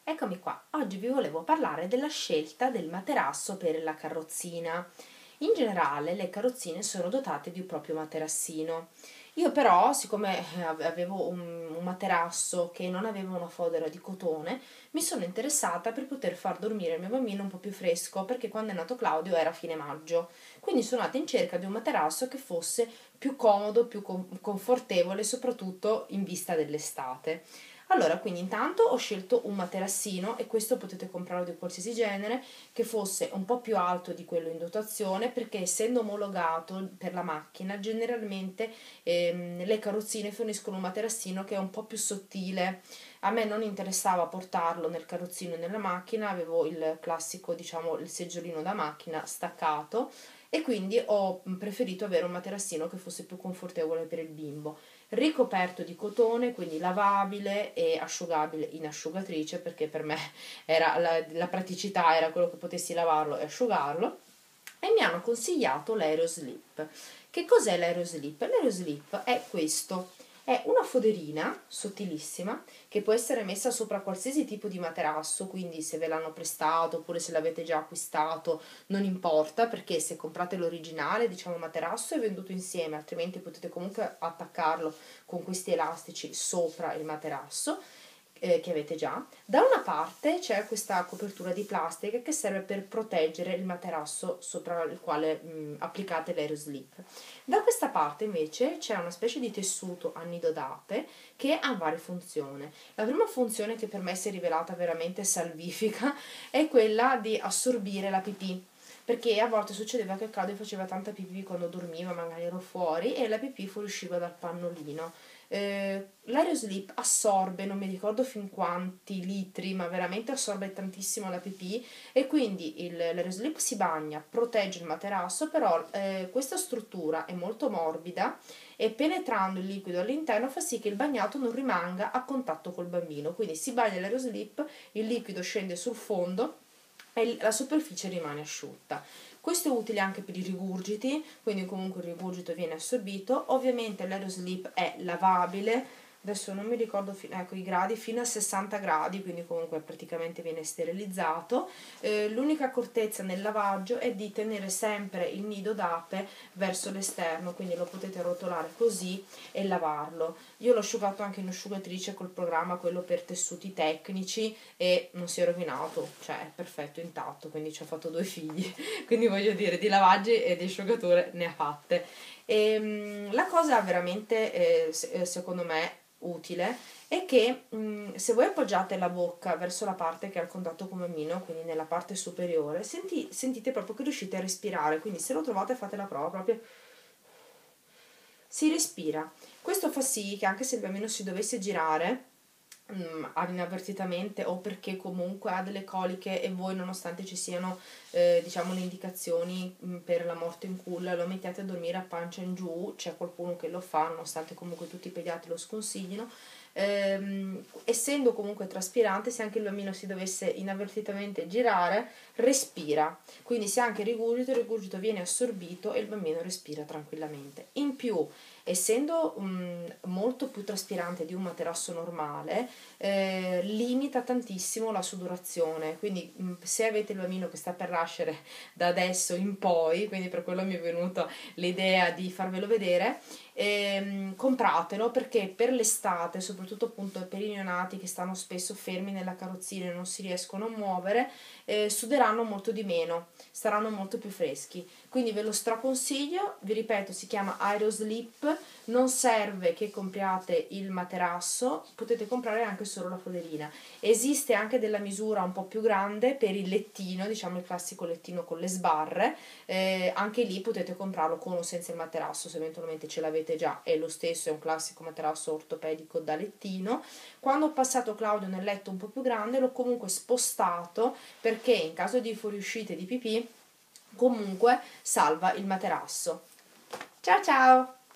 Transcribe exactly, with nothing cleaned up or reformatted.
Eccomi qua, oggi vi volevo parlare della scelta del materasso per la carrozzina. In generale le carrozzine sono dotate di un proprio materassino. Io però, siccome avevo un, un materasso che non aveva una fodera di cotone, mi sono interessata per poter far dormire il mio bambino un po' più fresco, perché quando è nato Claudio era fine maggio. Quindi sono andata in cerca di un materasso che fosse più comodo, più confortevole, soprattutto in vista dell'estate. Allora, quindi intanto ho scelto un materassino, e questo potete comprarlo di qualsiasi genere, che fosse un po' più alto di quello in dotazione, perché essendo omologato per la macchina, generalmente ehm, le carrozzine forniscono un materassino che è un po' più sottile. A me non interessava portarlo nel carrozzino e nella macchina, avevo il classico, diciamo, il seggiolino da macchina staccato, e quindi ho preferito avere un materassino che fosse più confortevole per il bimbo, ricoperto di cotone, quindi lavabile e asciugabile in asciugatrice, perché per me era la, la praticità era quello che potessi lavarlo e asciugarlo. E mi hanno consigliato l'Aeroslip. Che cos'è l'Aeroslip? L'Aeroslip è questo, è una foderina sottilissima che può essere messa sopra qualsiasi tipo di materasso, quindi se ve l'hanno prestato oppure se l'avete già acquistato non importa, perché se comprate l'originale, diciamo materasso, è venduto insieme, altrimenti potete comunque attaccarlo con questi elastici sopra il materasso eh, che avete già. Da una parte c'è questa copertura di plastica che serve per proteggere il materasso sopra il quale mh, applicate l'Aeroslip. Da questa parte invece c'è una specie di tessuto a nido d'ape che ha varie funzioni. La prima funzione, che per me si è rivelata veramente salvifica, è quella di assorbire la pipì, perché a volte succedeva che Claudio faceva tanta pipì quando dormiva, magari ero fuori, e la pipì fuoriusciva dal pannolino. Eh, L'Aeroslip assorbe, non mi ricordo fin quanti litri, ma veramente assorbe tantissimo la pipì, e quindi l'Aeroslip si bagna, protegge il materasso, però eh, questa struttura è molto morbida e penetrando il liquido all'interno fa sì che il bagnato non rimanga a contatto col bambino, quindi si bagna l'Aeroslip, il liquido scende sul fondo e la superficie rimane asciutta. Questo è utile anche per i rigurgiti, quindi comunque il rigurgito viene assorbito. Ovviamente l'Aeroslip è lavabile, adesso non mi ricordo, ecco, i gradi, fino a sessanta gradi, quindi comunque praticamente viene sterilizzato. Eh, l'unica accortezza nel lavaggio è di tenere sempre il nido d'ape verso l'esterno, quindi lo potete rotolare così e lavarlo. Io l'ho asciugato anche in asciugatrice col programma, quello per tessuti tecnici, e non si è rovinato, cioè è perfetto, intatto, quindi ci ho fatto due figli, quindi voglio dire, di lavaggi e di asciugature ne ha fatte. E, la cosa veramente, eh, secondo me, utile è che mh, se voi appoggiate la bocca verso la parte che ha il contatto con il bambino, quindi nella parte superiore, senti, sentite proprio che riuscite a respirare, quindi se lo trovate fate la prova, proprio si respira. Questo fa sì che anche se il bambino si dovesse girare mh, inavvertitamente, o perché comunque ha delle coliche e voi, nonostante ci siano eh, diciamo le indicazioni mh, per la morte in culla, lo mettete a dormire a pancia in giù, c'è qualcuno che lo fa, nonostante comunque tutti i pediatri lo sconsiglino. Ehm, essendo comunque traspirante, se anche il bambino si dovesse inavvertitamente girare, respira, quindi se anche rigurgito, il rigurgito viene assorbito e il bambino respira tranquillamente. In più, essendo um, molto più traspirante di un materasso normale, eh, limita tantissimo la sudorazione, quindi um, se avete il bambino che sta per nascere da adesso in poi, quindi per quello mi è venuta l'idea di farvelo vedere, ehm, compratelo, perché per l'estate, soprattutto appunto per i neonati che stanno spesso fermi nella carrozzina e non si riescono a muovere, eh, suderanno molto di meno, saranno molto più freschi, quindi ve lo straconsiglio. Vi ripeto, si chiama Aeroslip, non serve che compriate il materasso, potete comprare anche solo la foderina. Esiste anche della misura un po' più grande per il lettino, diciamo il classico lettino con le sbarre, eh, anche lì potete comprarlo con o senza il materasso, se eventualmente ce l'avete già, è lo stesso, è un classico materasso ortopedico da lettino. Quando ho passato Claudio nel letto un po' più grande, l'ho comunque spostato, perché in caso di fuoriuscite di pipì comunque salva il materasso. Ciao ciao!